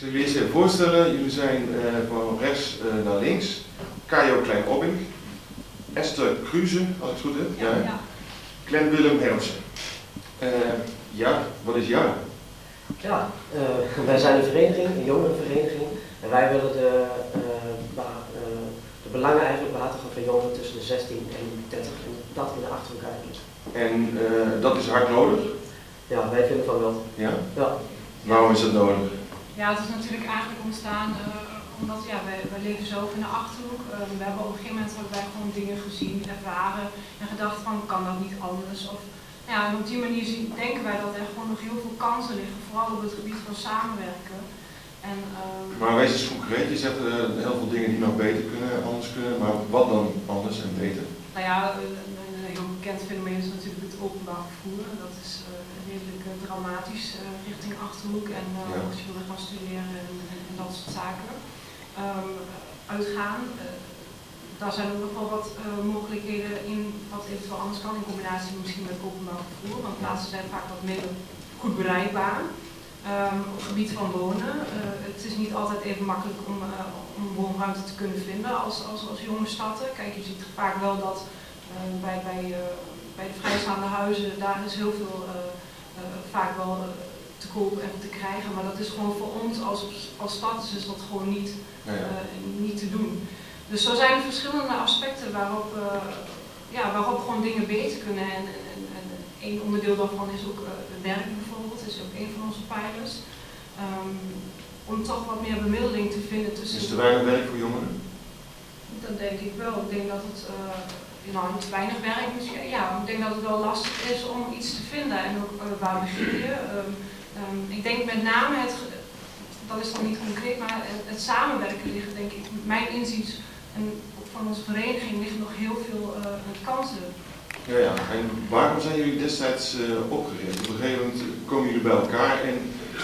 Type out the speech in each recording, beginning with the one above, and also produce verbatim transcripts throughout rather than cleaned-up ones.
zal jullie eerst even voorstellen. Jullie zijn uh, van rechts uh, naar links. Kajo Klein-Obbink, Esther Kruse, als ik het goed heb. Ja, ja. Ja. Glenn Willem Hermsen. Uh, ja, wat is JAR? Ja, uh, wij zijn een vereniging, een jongerenvereniging. En wij willen de, uh, ba, uh, de belangen eigenlijk behartigen van jongeren tussen de zestien en dertig en dat in de Achterhoek eigenlijk. En uh, dat is hard nodig? Ja, wij vinden van wel. Ja? Ja. Waarom is dat nodig? Ja, het is natuurlijk eigenlijk ontstaan uh, omdat ja, wij, wij leven zelf in de Achterhoek. Uh, we hebben op een gegeven moment hebben wij gewoon dingen gezien, ervaren en gedacht van kan dat niet anders? Of, ja, en op die manier zien, denken wij dat er gewoon nog heel veel kansen liggen, vooral op het gebied van samenwerken. En, uh, maar wees eens concreet, je zegt uh, heel veel dingen die nog beter kunnen, anders kunnen, maar wat dan anders en beter? Nou ja, een, een heel bekend fenomeen is natuurlijk het openbaar vervoer. Dat is uh, redelijk uh, dramatisch uh, richting Achterhoek en uh, ja. Als je wil gaan studeren en, en, en dat soort zaken. Um, uitgaan, uh, daar zijn ook nog wel wat uh, mogelijkheden in wat eventueel anders kan in combinatie misschien met openbaar vervoer, want plaatsen zijn vaak wat minder goed bereikbaar. Um, op het gebied van wonen, uh, het is niet altijd even makkelijk om, uh, om woonruimte te kunnen vinden als, als, als jonge stadden. Kijk, je ziet vaak wel dat uh, bij, bij, uh, bij de vrijstaande huizen, daar is heel veel uh, uh, vaak wel uh, te koop en te krijgen, maar dat is gewoon voor ons als, als stad is dat gewoon niet, uh, niet te doen. Dus zo zijn er verschillende aspecten waarop, uh, ja, waarop gewoon dingen beter kunnen en, en, en één onderdeel daarvan is ook uh, werk bijvoorbeeld, dat is ook een van onze pijlers. Um, om toch wat meer bemiddeling te vinden tussen... Is er weinig werk voor jongeren? Dat denk ik wel. Ik denk dat het, uh, nou niet weinig werk misschien, ja, ik denk dat het wel lastig is om iets te vinden en ook uh, waar begin je. Um, um, ik denk met name het, dat is dan niet concreet, maar het, het samenwerken ligt denk ik, mijn inziens en van onze vereniging liggen nog heel veel uh, kansen. Ja, ja, en waarom zijn jullie destijds uh, opgericht? Op een gegeven moment komen jullie bij elkaar en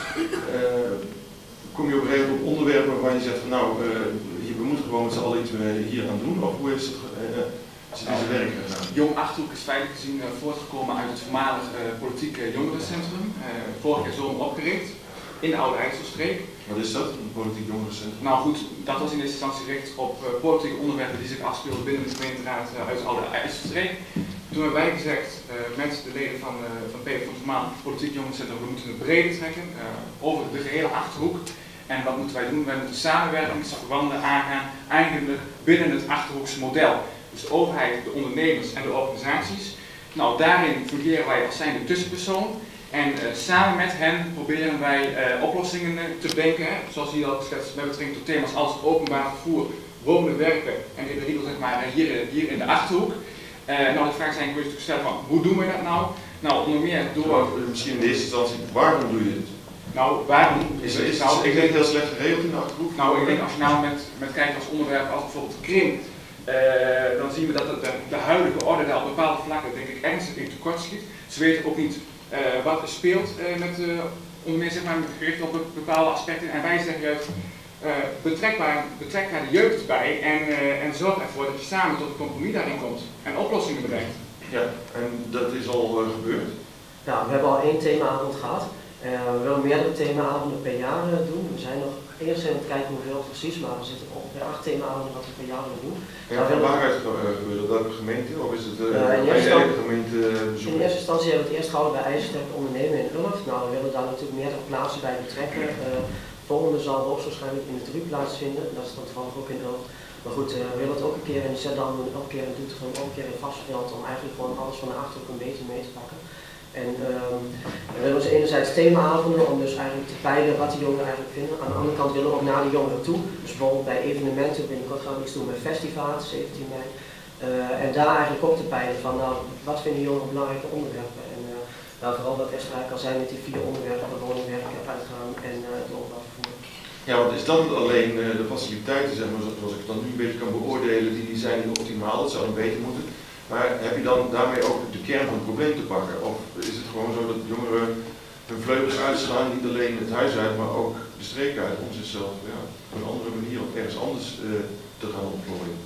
uh, kom je op een gegeven moment op onderwerpen waarvan je zegt van nou, uh, we moeten gewoon met z'n allen iets hier aan doen, of hoe is het, uh, is het in zijn werk gegaan? Jong Achterhoek is feitelijk gezien uh, voortgekomen uit het voormalig uh, politieke jongerencentrum, uh, vorig jaar zomer opgericht in de Oude IJsselstreek. Wat is dat, een politiek jongerencentrum? Nou goed, dat was in eerste instantie gericht op uh, politieke onderwerpen die zich afspeelden binnen de gemeenteraad uh, uit de Oude IJsselstreek. Toen hebben wij gezegd, uh, met de leden van, uh, van P V van het voormalig politiek jongerencentrum, we moeten het breder trekken uh, over de gehele Achterhoek. En wat moeten wij doen? Wij moeten samenwerkingsverbanden aangaan, eigenlijk binnen het Achterhoekse model. Dus de overheid, de ondernemers en de organisaties. Nou, daarin fungeren wij als zijnde tussenpersoon. En uh, samen met hen proberen wij uh, oplossingen uh, te bedenken, hè, zoals hier al geschetst met betrekking tot thema's als het openbaar vervoer, wonen, werken en in de regel zeg maar hier, hier in de Achterhoek. Uh, nou, de vraag is eigenlijk gesteld van hoe doen we dat nou? Nou, onder meer door... Misschien in deze instantie, waarom doe je dit? Nou, waarom is het? Is, nou, ik denk heel slecht geregeld in de Achterhoek. Nou, ik denk als je nou met, met kijkt als onderwerp als bijvoorbeeld kring, uh, dan zien we dat de, de huidige orde daar op bepaalde vlakken denk ik ernstig in tekort schiet. Ze weten ook niet uh, wat er speelt uh, met uh, onder meer zeg maar gericht op bepaalde aspecten en wij zeggen juist uh, betrek, maar, betrek daar de jeugd bij en, uh, en zorg ervoor dat je samen tot een compromis daarin komt en oplossingen bedenkt. Ja, en dat is al uh, gebeurd? Ja, we hebben al één themaavond gehad. Uh, we willen meerdere themaavonden per jaar uh, doen. We zijn nog eerst aan het kijken hoeveel precies, maar we zitten ongeveer acht themaavonden wat we per jaar willen doen. Ja, van waaruit gebeurt welke gemeente? Of is het uh, uh, in, eerste elke gemeente bezoeken? In eerste instantie hebben we het eerst gehouden bij IJsselstreek ondernemen in Ulft. Nou, we willen daar natuurlijk meerdere plaatsen bij betrekken. Uh, volgende zal hoogstwaarschijnlijk in het Ruuk plaatsvinden. Dat is dan toevallig ook in Ulft. Maar goed, uh, we willen het ook een keer in Zeddam doen, ook een keer in Doetinchem, ook een keer in Varsveld, om eigenlijk gewoon alles van de Achterhoek een beetje mee te pakken. En um, we willen dus enerzijds themaavonden om dus eigenlijk te peilen wat de jongeren eigenlijk vinden. Aan de andere kant willen we ook naar de jongeren toe. Dus bijvoorbeeld bij evenementen, binnenkort gaan we iets doen met Festivaat, zeventien mei. Uh, en daar eigenlijk ook te peilen van nou, wat vinden jongeren belangrijke onderwerpen. En uh, nou, vooral wat Esther al zei met die vier onderwerpen, de wonen, werken, uitgaan en uh, het openbaar vervoer. Ja, want is dat alleen uh, de faciliteiten, zeg maar, zoals ik het dan nu een beetje kan beoordelen, die, die zijn niet optimaal, dat zou een beter moeten. Maar heb je dan daarmee ook de kern van het probleem te pakken? Of is het gewoon zo dat jongeren hun vleugels uitslaan, niet alleen het huis uit, maar ook de streek uit, om zichzelf ja, op een andere manier of ergens anders uh, te gaan ontplooien?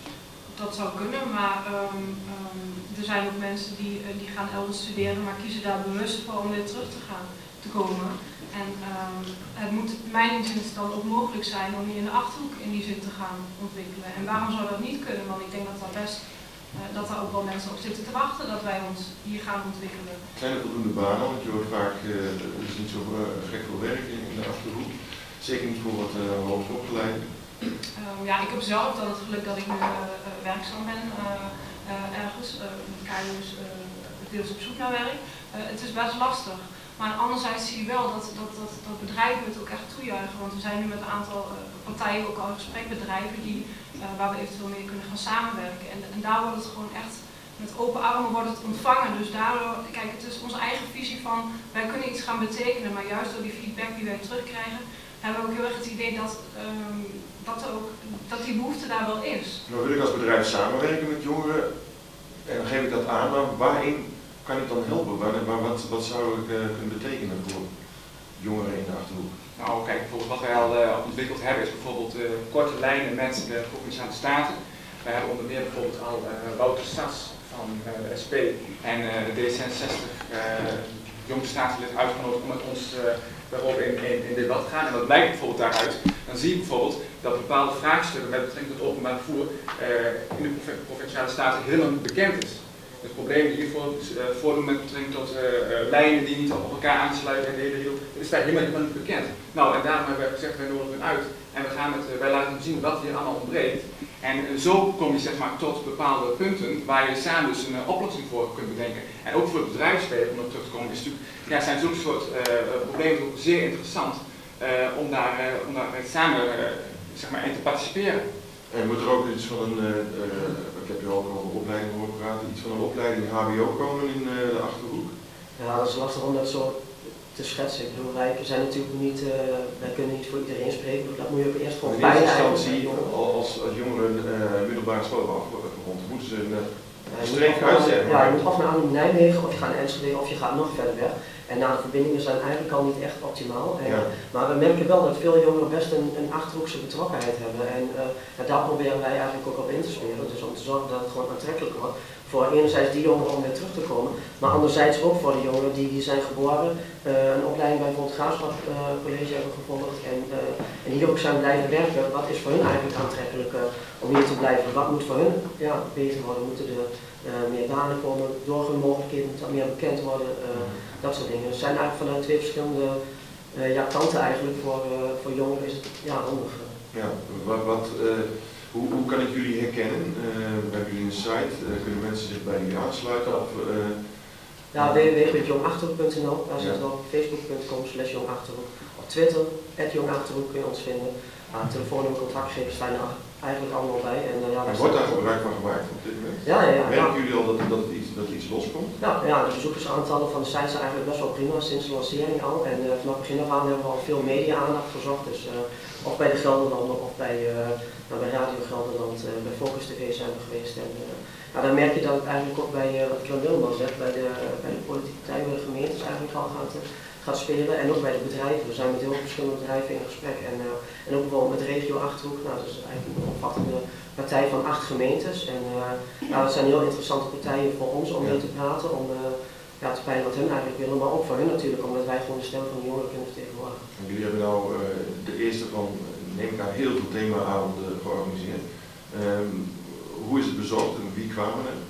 Dat zou kunnen, maar um, um, er zijn ook mensen die, uh, die gaan elders studeren, maar kiezen daar bewust voor om weer terug te gaan te komen. En um, het moet mijn inziens dan ook mogelijk zijn om hier in de Achterhoek in die zin te gaan ontwikkelen. En waarom zou dat niet kunnen? Want ik denk dat daar best uh, dat daar ook wel mensen op zitten te wachten dat wij ons hier gaan ontwikkelen. Zijn er voldoende banen? Want je hoort vaak, uh, er is niet zo uh, gek veel werk in, in de Achterhoek. Zeker niet voor wat uh, hoog opgeleid. Um, ja, ik heb zelf dan het geluk dat ik nu uh, uh, werkzaam ben uh, uh, ergens. Uh, met K U is uh, deels op zoek naar werk. Uh, het is best lastig. Maar anderzijds zie je wel dat, dat, dat, dat bedrijven het ook echt toejuichen. Want we zijn nu met een aantal uh, partijen ook al in gesprek, bedrijven die, uh, waar we eventueel mee kunnen gaan samenwerken. En, en daar wordt het gewoon echt met open armen wordt het ontvangen. Dus daardoor, kijk, het is onze eigen visie van wij kunnen iets gaan betekenen. Maar juist door die feedback die wij terugkrijgen, hebben we ook heel erg het idee dat, um, dat, er ook, dat die behoefte daar wel is. Nou wil ik als bedrijf samenwerken met jongeren en dan geef ik dat aan, maar waarin kan ik dan helpen? Waar, waar, wat, wat zou ik uh, kunnen betekenen voor jongeren in de Achterhoek? Nou kijk, bijvoorbeeld wat wij al uh, ontwikkeld hebben is bijvoorbeeld uh, korte lijnen met de Provinciale Staten. Wij hebben onder meer bijvoorbeeld al uh, Wouter Sas van uh, de S P en uh, de D zesenzestig uh, jongste staatslid uitgenodigd om met ons uh, daarop in, in, in debat te gaan. En dat blijkt bijvoorbeeld daaruit. Dan zie je bijvoorbeeld dat bepaalde vraagstukken met betrekking tot openbaar vervoer uh, in de Provinciale Staten helemaal niet bekend is. Het probleem die hiervoor uh, voordoen met betrekking tot uh, uh, lijnen die niet op elkaar aansluiten en de hele riedeltje, is daar helemaal, helemaal niet bekend. Nou, en daarom hebben wij gezegd, wij nodigen hen uit en we gaan met, uh, wij laten hem zien wat hier allemaal ontbreekt. En uh, zo kom je zeg maar tot bepaalde punten waar je samen dus een uh, oplossing voor kunt bedenken. En ook voor het bedrijfsleven, om er terug te komen, is natuurlijk, ja, zijn zulke soort uh, problemen ook zeer interessant uh, om daar, uh, om daar samen uh, zeg maar, in te participeren. En moet er ook iets van een, uh, uh, ik heb je ook over opleiding horen praten, iets van een opleiding H B O komen in uh, de Achterhoek? Ja, dat is lastig om dat zo te schetsen. Ik bedoel, wij zijn natuurlijk niet, uh, wij kunnen niet voor iedereen spreken, dat moet je ook eerst gewoon bij in eerste instantie, als, als jongeren uh, middelbare school afgerond, moeten ze een uh, streek uitzetten. Ja, je moet of naar Nijmegen, of je gaat naar Enschede, of je gaat nog verder weg. En nou, de verbindingen zijn eigenlijk al niet echt optimaal. En, ja. Maar we merken wel dat veel jongeren best een, een Achterhoekse betrokkenheid hebben. En uh, daar proberen wij eigenlijk ook op in te spelen. Dus om te zorgen dat het gewoon aantrekkelijk wordt. Voor enerzijds die jongeren om weer terug te komen. Maar anderzijds ook voor de jongeren die, die zijn geboren. Uh, een opleiding bij bijvoorbeeld Graafschap uh, College hebben gevolgd. En, uh, en hier ook zijn blijven werken. Wat is voor hun eigenlijk aantrekkelijk uh, om hier te blijven? Wat moet voor hun ja, beter worden? Moeten er uh, meer banen komen? Doorgroeimogelijkheden moeten meer bekend worden? Uh, Dat soort dingen. Het zijn eigenlijk vanuit twee verschillende uh, ja, kanten eigenlijk. Voor, uh, voor jongeren is het ja, handig. Ja, wat, wat, uh, hoe, hoe kan ik jullie herkennen? Uh, we hebben jullie een site, uh, kunnen mensen zich bij jullie aansluiten? Of, uh, ja, w w w punt jong achterhoek punt n l, daar zitten we op facebook punt com slash jong achterhoek. Op Twitter, at jong achterhoek kun je ons vinden. Uh, telefoonnummer, contactgegevens staan er eigenlijk allemaal bij. En, uh, ja, en wordt daar gebruik van gemaakt op dit moment? Ja, ja, ja. Merken ja. jullie al dat, dat, het iets, dat iets loskomt? Ja, ja, de bezoekersaantallen van de site zijn eigenlijk best wel prima sinds de lancering al. En uh, vanaf begin af aan hebben we al veel media-aandacht gezocht. Dus uh, of bij de Gelderlanden of bij, uh, nou, bij Radio Gelderland, uh, bij Focus T V zijn we geweest. En, uh, nou, dan merk je dat het eigenlijk ook bij, uh, wat Jan Wilman zegt, bij de, bij de politieke partijen, bij de gemeentes eigenlijk al gaat, uh, gaat spelen. En ook bij de bedrijven. We zijn met heel veel verschillende bedrijven in gesprek. En, uh, en ook bijvoorbeeld met de regio Achterhoek. Nou, dat is eigenlijk een omvattende partij van acht gemeentes. En uh, nou, dat zijn heel interessante partijen voor ons om mee te praten. Om uh, ja, te peilen wat hun eigenlijk willen. Maar ook voor hun natuurlijk, omdat wij gewoon de stem van de jongeren kunnen vertegenwoordigen. En jullie hebben nou uh, de eerste van, neem ik aan, heel veel themaavonden georganiseerd. Um, hoe is het bezocht en wie kwamen er?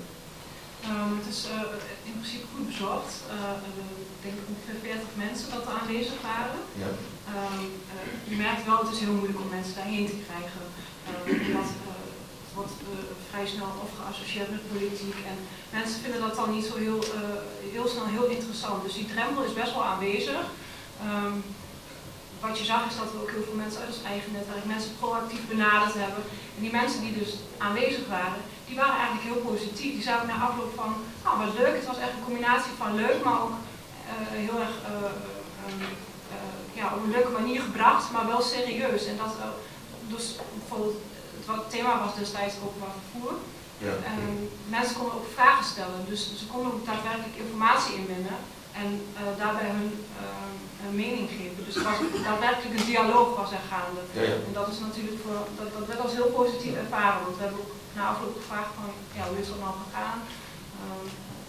Um, het is uh, in principe goed bezocht. Uh, ik denk ongeveer veertig mensen dat er aanwezig waren. Ja. Um, uh, je merkt wel, het is heel moeilijk om mensen daarheen te krijgen. Uh, omdat, uh, het wordt uh, vrij snel of geassocieerd met politiek. En mensen vinden dat dan niet zo heel, uh, heel snel heel interessant. Dus die drempel is best wel aanwezig. Um, Wat je zag is dat we ook heel veel mensen uit ons eigen netwerk, mensen proactief benaderd hebben. En die mensen die dus aanwezig waren, die waren eigenlijk heel positief. Die zagen na afloop van, nou wat leuk, het was echt een combinatie van leuk, maar ook uh, heel erg uh, um, uh, ja, op een leuke manier gebracht, maar wel serieus. En dat, uh, dus bijvoorbeeld, het thema was destijds openbaar vervoer. Ja. Um, mensen konden ook vragen stellen, dus ze konden ook daadwerkelijk informatie inwinnen. En uh, daarbij hun uh, mening geven. Dus er was daadwerkelijk een dialoog was er gaande. Ja, ja. En dat is natuurlijk voor, dat, dat werd als heel positief ervaren. Want we hebben ook na afloop gevraagd van, ja, hoe is dat nou gegaan? Um,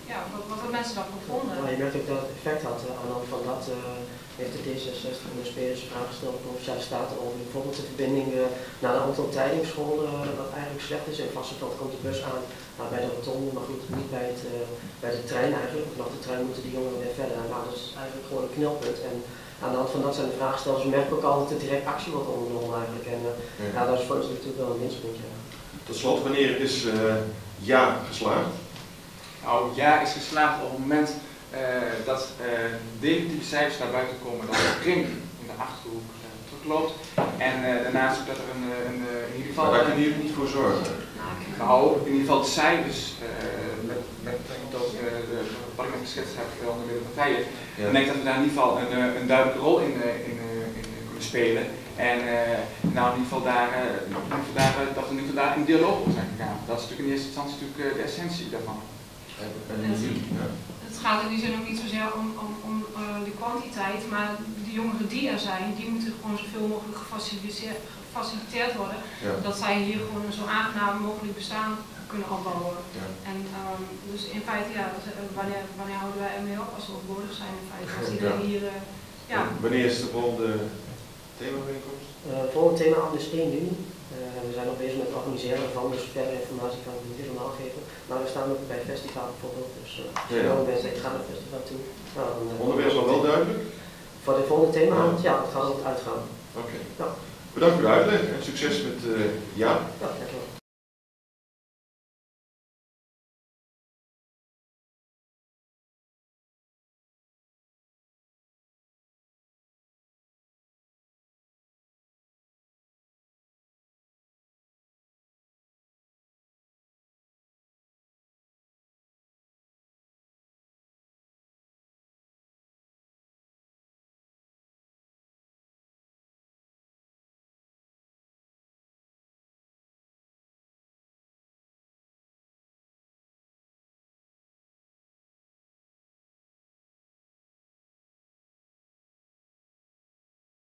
ja, wat, wat de mensen daarvan vonden. Maar je merkt ook dat het effect had. Uh, aan de hand van dat uh, heeft de D zesenzestig en de spelers vragen gesteld aan de Provinciale Staten over bijvoorbeeld de verbinding uh, naar de Anton Tijdingschool, uh, wat eigenlijk slecht is. In Vassenveld komt de bus aan uh, bij de rotonde, maar goed, niet bij, het, uh, bij de trein eigenlijk. Vanaf de trein moeten die jongeren weer verder. Nou, dat is eigenlijk gewoon een knelpunt. En aan de hand van dat zijn de vraagstellers, we merken ook al dat er direct actie wordt ondernomen eigenlijk. En uh, ja. ja, dat is voor ons natuurlijk wel een winstpuntje. Tot slot, wanneer is uh, ja geslaagd? Nou, ja is geslaagd op het moment uh, dat uh, definitieve cijfers naar buiten komen, dat de kring in de Achterhoek uh, terugloopt. En uh, daarnaast ook dat er een, een, in ieder geval... Maar daar kunnen jullie niet voor zorgen? Nou, in ieder geval de cijfers, uh, met, met ook uh, de, wat ik net geschetst heb onder de middel van Feijen, ja. Dan denk ik dat we daar in ieder geval een, een duidelijke rol in, in, in, in kunnen spelen. En uh, nou, in ieder geval daar, uh, daar, uh, dat we in ieder geval daar in dialoog over zijn gegaan. Dat is natuurlijk in eerste instantie natuurlijk, uh, de essentie daarvan. En, en ja. Het gaat in die zin ook niet zozeer om, om, om uh, de kwantiteit, maar de jongeren die er zijn, die moeten gewoon zoveel mogelijk gefaciliteerd worden, ja. Dat zij hier gewoon een zo aangenaam mogelijk bestaan kunnen opbouwen. Ja. En um, dus in feite, ja, wanneer, wanneer houden wij ermee op als we overbodig zijn in feite, als iedereen ja. hier... Uh, ja. Wanneer is de volgende themabijeenkomst? Uh, het volgende thema is één juni. Uh, we zijn nog bezig met het organiseren van, dus verder informatie kan ik niet helemaal geven. Maar we staan ook bij het festival bijvoorbeeld, dus uh, als je jong bent, ik ga naar het festival toe. Nou, dan, uh, onderwerp is al wel duidelijk? Voor het volgende thema, ja, ja dat gaat ook uitgaan. Oké. Okay. Ja. Bedankt voor de uitleg en succes met uh, ja. ja.